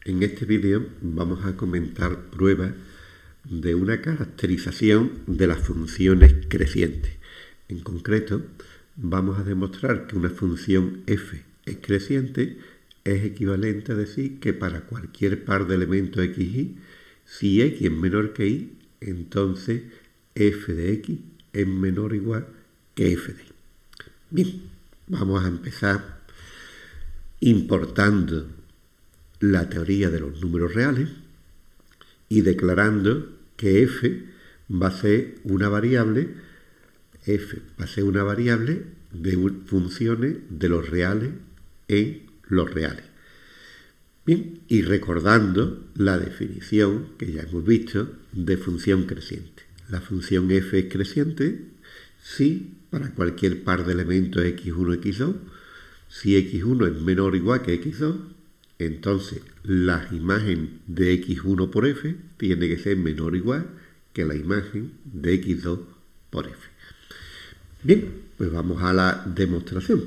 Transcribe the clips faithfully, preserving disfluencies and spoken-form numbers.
En este vídeo vamos a comentar pruebas de una caracterización de las funciones crecientes. En concreto, vamos a demostrar que una función f es creciente es equivalente a decir que para cualquier par de elementos x, y, si x es menor que y, entonces f de x es menor o igual que f de y. Bien, vamos a empezar importando la teoría de los números reales y declarando que f va a ser una variable, f va a ser una variable de funciones de los reales en los reales. Bien, y recordando la definición que ya hemos visto de función creciente. La función f es creciente si para cualquier par de elementos equis uno, equis dos, si equis uno es menor o igual que equis dos, entonces la imagen de equis uno por f tiene que ser menor o igual que la imagen de equis dos por f. Bien, pues vamos a la demostración.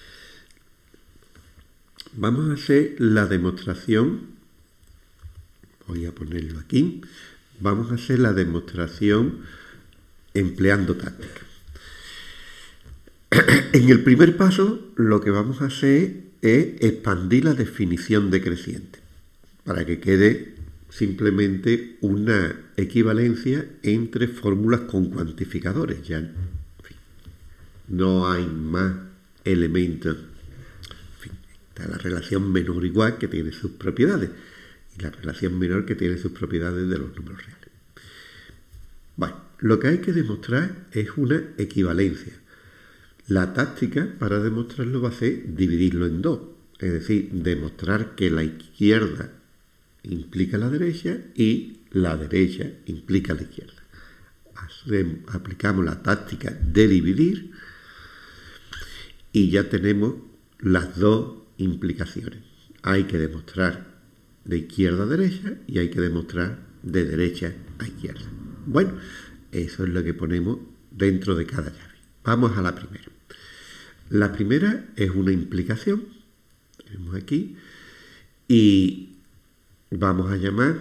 Vamos a hacer la demostración, voy a ponerlo aquí, vamos a hacer la demostración empleando táctica. En el primer paso lo que vamos a hacer es expandir la definición de creciente para que quede simplemente una equivalencia entre fórmulas con cuantificadores. Ya en fin, no hay más elementos. En fin, está la relación menor o igual que tiene sus propiedades y la relación menor que tiene sus propiedades de los números reales. Bueno, lo que hay que demostrar es una equivalencia. La táctica para demostrarlo va a ser dividirlo en dos, es decir, demostrar que la izquierda implica la derecha y la derecha implica la izquierda. Hacemos, aplicamos la táctica de dividir y ya tenemos las dos implicaciones. Hay que demostrar de izquierda a derecha y hay que demostrar de derecha a izquierda. Bueno, eso es lo que ponemos dentro de cada llave. Vamos a la primera. La primera es una implicación, tenemos aquí, y vamos a llamar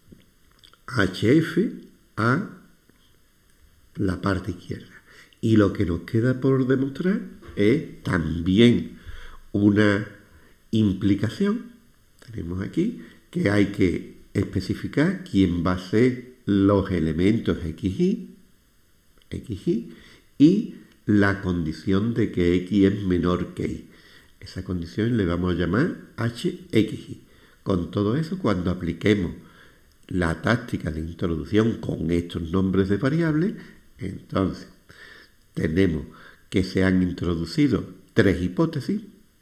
hf a la parte izquierda. Y lo que nos queda por demostrar es también una implicación, tenemos aquí, que hay que especificar quién va a ser los elementos xy, xy, y la condición de que x es menor que y. Esa condición le vamos a llamar hxy. Con todo eso, cuando apliquemos la táctica de introducción con estos nombres de variables, entonces tenemos que se han introducido tres hipótesis,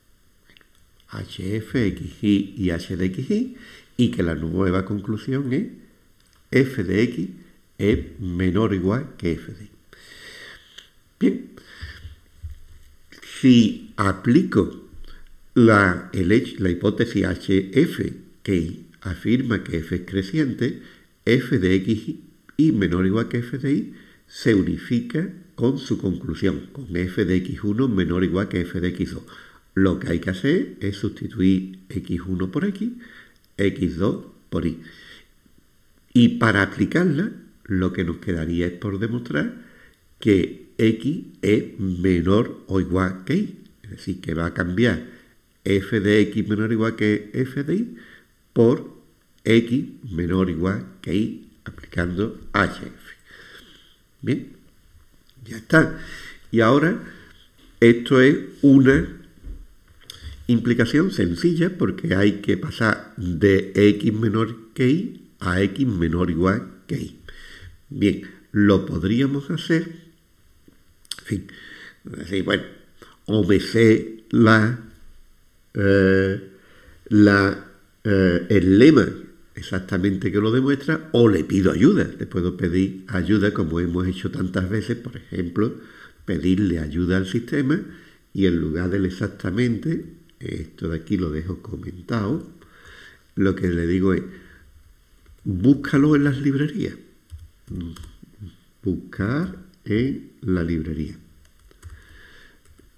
hf, xy y h de xy, y que la nueva conclusión es f de x es menor o igual que f de y. Bien, si aplico la, el, la hipótesis hf que afirma que f es creciente, f de x y menor o igual que f de y se unifica con su conclusión, con f de equis uno menor o igual que f de equis dos. Lo que hay que hacer es sustituir equis uno por x, equis dos por y. Y para aplicarla, lo que nos quedaría es por demostrar que x es menor o igual que y. Es decir, que va a cambiar f de x menor o igual que f de y por x menor o igual que y, aplicando hf. Bien, ya está. Y ahora, esto es una implicación sencilla porque hay que pasar de x menor que y a x menor o igual que y. Bien, lo podríamos hacer, en fin, decir, bueno, o me sé la, eh, la, eh, el lema exactamente que lo demuestra, o le pido ayuda. Le puedo pedir ayuda como hemos hecho tantas veces, por ejemplo, pedirle ayuda al sistema y en lugar del exactamente, esto de aquí lo dejo comentado, lo que le digo es, búscalo en las librerías. Buscar en la librería.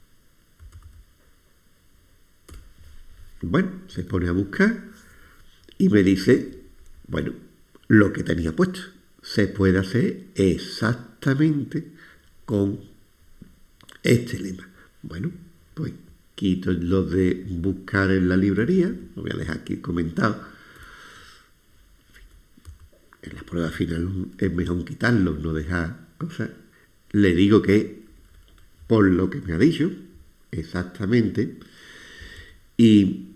Bueno, se pone a buscar y me dice, bueno, lo que tenía puesto. Se puede hacer exactamente con este lema. Bueno, pues quito lo de buscar en la librería, lo voy a dejar aquí comentado. En la prueba final es mejor quitarlo, no dejar cosas. Le digo que por lo que me ha dicho, exactamente, y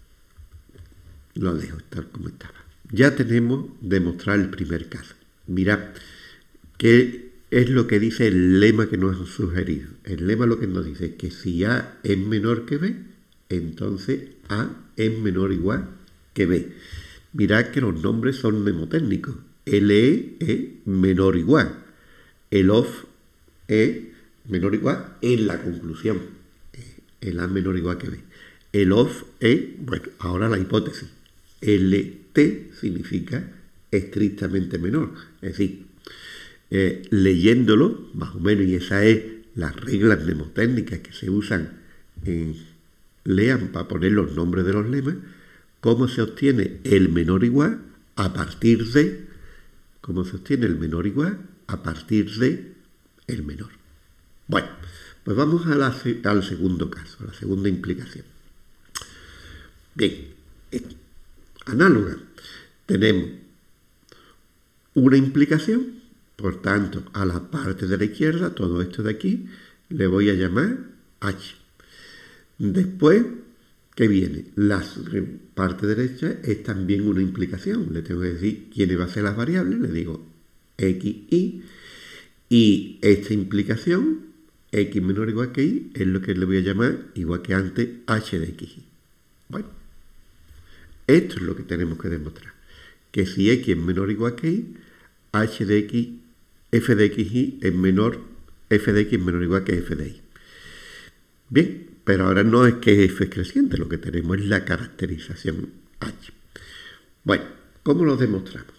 lo dejo tal como estaba. Ya tenemos demostrar el primer caso. Mirad, ¿qué es lo que dice el lema que nos ha sugerido? El lema lo que nos dice es que si A es menor que B, entonces A es menor o igual que B. Mirad que los nombres son mnemotécnicos. L E es menor o igual. El of es menor o igual en la conclusión. El A es menor o igual que B. El of es, bueno, ahora la hipótesis. L T significa estrictamente menor. Es decir, eh, leyéndolo, más o menos, y esas es las reglas mnemotécnicas que se usan en Lean para poner los nombres de los lemas, cómo se obtiene el menor igual a partir de, cómo se obtiene el menor igual a partir de el menor. Bueno, pues vamos a la, al segundo caso, a la segunda implicación. Bien, análoga. Tenemos una implicación, por tanto, a la parte de la izquierda, todo esto de aquí, le voy a llamar H. Después, ¿qué viene? La parte derecha es también una implicación. Le tengo que decir quiénes van a ser las variables, le digo X, Y, y esta implicación, X menor o igual que Y, es lo que le voy a llamar, igual que antes, H de X, Y. Bueno, esto es lo que tenemos que demostrar. Que si X es menor o igual que Y, H de X, F de X, Y es menor, F de X es menor o igual que F de Y. Bien, pero ahora no es que F es creciente, lo que tenemos es la caracterización H. Bueno, ¿cómo lo demostramos?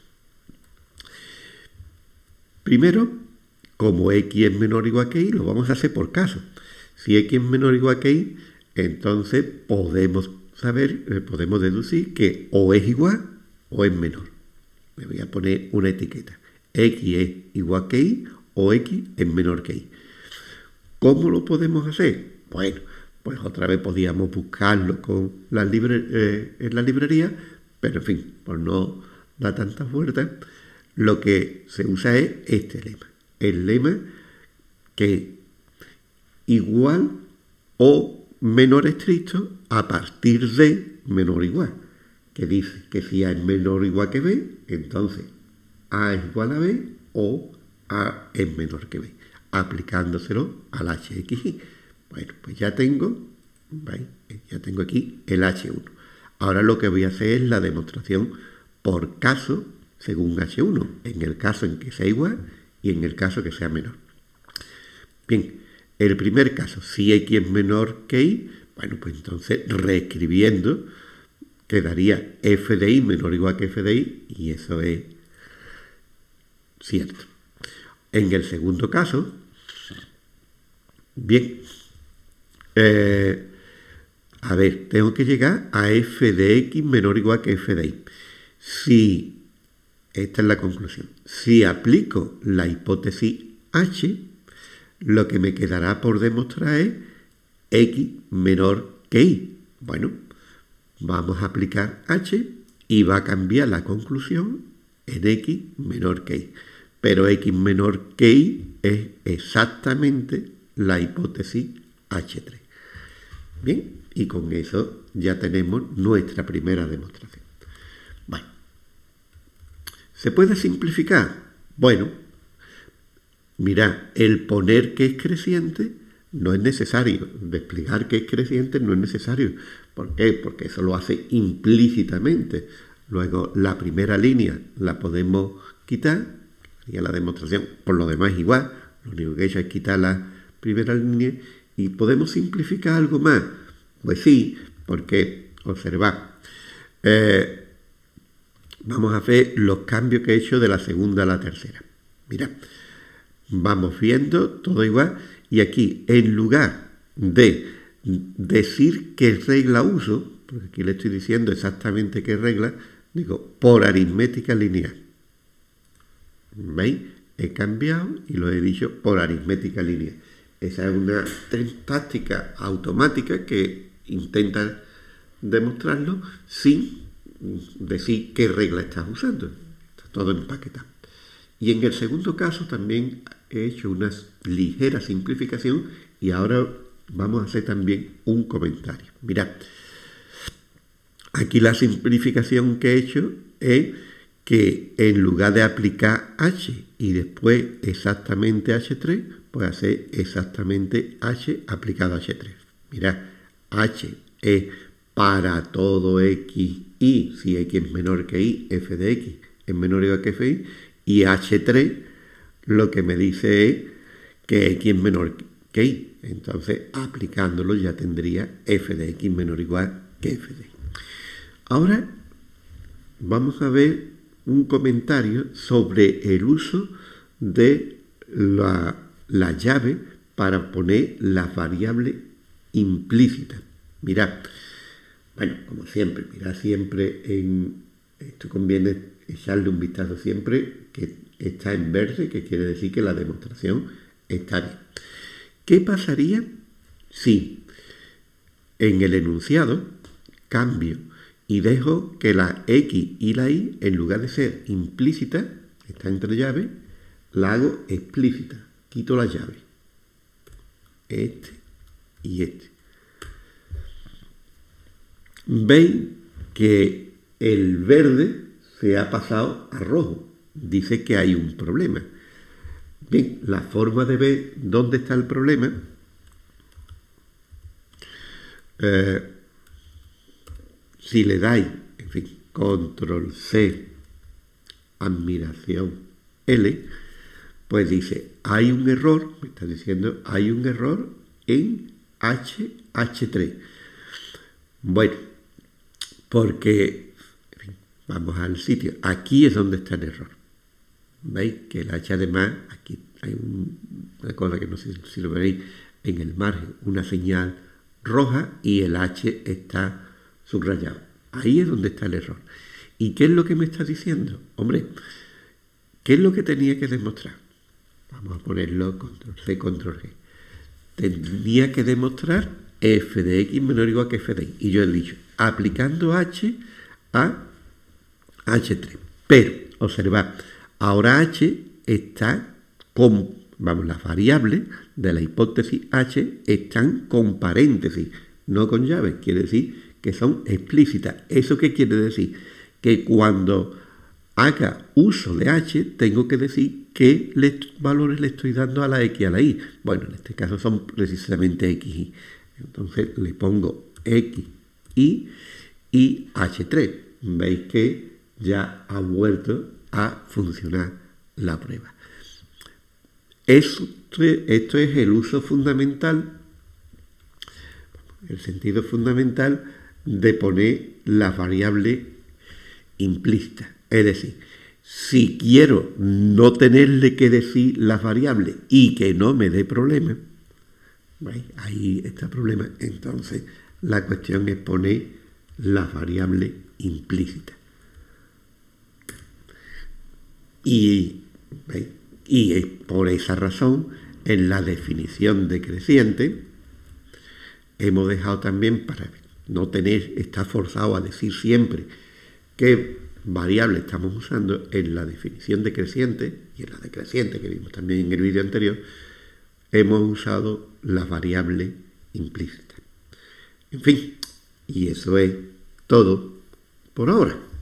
Primero, como X es menor o igual que Y, lo vamos a hacer por caso. Si X es menor o igual que Y, entonces podemos saber, eh, podemos deducir que o es igual o es menor. Me voy a poner una etiqueta. X es igual que Y o X es menor que Y. ¿Cómo lo podemos hacer? Bueno, pues otra vez podíamos buscarlo con la libre, eh, en la librería, pero en fin, por no dar tantas vueltas, lo que se usa es este lema. El lema que igual o menor estricto a partir de menor o igual, que dice que si A es menor o igual que B, entonces A es igual a B o A es menor que B, aplicándoselo al H X Y. Bueno, pues ya tengo, ¿veis? Ya tengo aquí el H uno. Ahora lo que voy a hacer es la demostración por caso según H uno, en el caso en que sea igual y en el caso que sea menor. Bien, el primer caso, si X es menor que Y, bueno, pues entonces reescribiendo quedaría F de Y menor o igual que F de Y, y eso es cierto. En el segundo caso, bien, eh, a ver, tengo que llegar a F de X menor o igual que F de Y. Si, esta es la conclusión, si aplico la hipótesis H, lo que me quedará por demostrar es X menor que Y. Bueno, vamos a aplicar H y va a cambiar la conclusión en X menor que Y. Pero X menor que Y es exactamente la hipótesis H tres. Bien, y con eso ya tenemos nuestra primera demostración. Bueno, ¿se puede simplificar? Bueno, mirad, el poner que es creciente no es necesario. Desplegar que es creciente no es necesario. ¿Por qué? Porque eso lo hace implícitamente. Luego, la primera línea la podemos quitar, y la demostración por lo demás igual. Lo único que he hecho es quitar la primera línea y podemos simplificar algo más. Pues sí, porque, observad, eh, vamos a hacer los cambios que he hecho de la segunda a la tercera. Mirad, vamos viendo todo igual y aquí en lugar de decir qué regla uso, porque aquí le estoy diciendo exactamente qué regla, Digo, por aritmética lineal. ¿Veis? He cambiado y lo he dicho por aritmética lineal. Esa es una táctica automática que intenta demostrarlo sin decir qué regla estás usando. Está todo empaquetado. Y en el segundo caso también he hecho una ligera simplificación y ahora vamos a hacer también un comentario. Mirad, aquí la simplificación que he hecho es que en lugar de aplicar H y después exactamente hache tres, pues hacer exactamente H aplicado a hache tres. Mirad, H es para todo X, Y, si X es menor que Y, f de X es menor o igual que f de Y, y hache tres lo que me dice es que X es menor que Y. Entonces, aplicándolo ya tendría f de X menor o igual que f de Y. Ahora vamos a ver un comentario sobre el uso de la, la llave para poner las variables implícitas. Mirad, bueno, como siempre, mirad siempre en... Esto conviene echarle un vistazo siempre que está en verde, que quiere decir que la demostración está bien. ¿Qué pasaría si en el enunciado cambio y dejo que la X y la Y, en lugar de ser implícita, está entre llaves, la hago explícita? Quito la llave. Este y este. Veis que el verde se ha pasado a rojo. Dice que hay un problema. Bien, la forma de ver dónde está el problema, eh, si le dais, en fin, control C, admiración L, pues dice, hay un error, me está diciendo, hay un error en H H tres. Bueno, porque, en fin, vamos al sitio, aquí es donde está el error. ¿Veis? Que el H además, aquí hay un, una cosa que no sé si lo veréis, en el margen, una señal roja y el H está subrayado. Ahí es donde está el error. ¿Y qué es lo que me está diciendo? Hombre, ¿qué es lo que tenía que demostrar? Vamos a ponerlo control C, control G. Tenía que demostrar f de X menor o igual que f de Y. Y yo he dicho, aplicando H a hache tres. Pero, observad, ahora H está con, vamos, las variables de la hipótesis H están con paréntesis, no con llaves. Quiere decir que son explícitas. ¿Eso qué quiere decir? Que cuando haga uso de H, tengo que decir qué le, valores le estoy dando a la X y a la Y. Bueno, en este caso son precisamente X y Y. Entonces le pongo X, Y y hache tres. Veis que ya ha vuelto a funcionar la prueba. Esto, esto es el uso fundamental, el sentido fundamental de poner las variables implícitas. Es decir, si quiero no tenerle que decir las variables y que no me dé problema, ¿veis? Ahí está el problema. Entonces, la cuestión es poner las variables implícitas. Y, ¿veis? Y es por esa razón, en la definición de creciente, hemos dejado también, para no tener, estar forzado a decir siempre qué variable estamos usando, en la definición de creciente y en la decreciente que vimos también en el vídeo anterior, hemos usado las variables implícitas. En fin, y eso es todo por ahora.